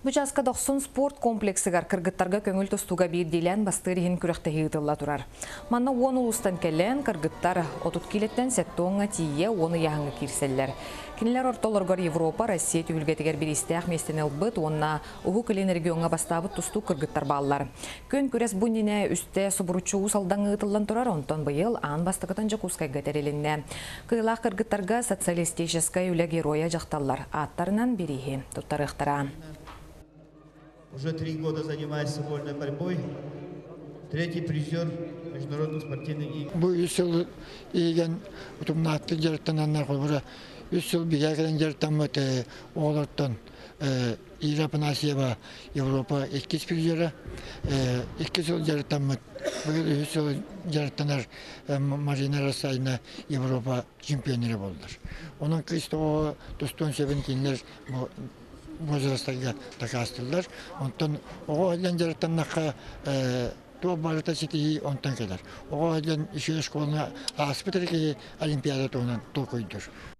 Бұжасқа 90 спорт комплексігар кыргыттарға көңіл тұстуға бейдейлен бастырығын күріқтегі ұтылла тұрар. Манна 10 ұлыстан кәлін кыргыттар 30 келеттен сәттоңға тие 10 яғыңы керселер. Кенелер ортолырғар Европа, Россия түйілгетігер бір істіяқ местен әлбіт, онна ұғы кілен регионға бастабыт тұсту кыргыттар балылар. Көн көрес бұніне үсті сұбыручу ұсалдаңы ұтылдан тұрар, онтан бұйыл аң бастықытан жақускайға тәрелінне. Кыйлақ кыргыттарға социалистическая үлі героя жақталар. Аттарынан берейі тұттарықтара. Уже 3 года занимаюсь футбольной борьбой. Третий призер международных спортивных игр. Bu 3 yıl iyigen utumnaatlı jartananlar kolbura 3 yıl bigerden jartanmat oğlardan İrap'ın Asya'ya Avrupa 2 prizeri 2 yıl jartanmat bu 3 yıl jartanar Marina Rasayna Avrupa şampiyonları oldular. Onun kıstı o dostun sevinkinler возрастага такастылар. Онтон ого элен жараттаннакка то барыта сити онтон келер. Ого элен иши школна аспиталге олимпиада тоонан то койдур.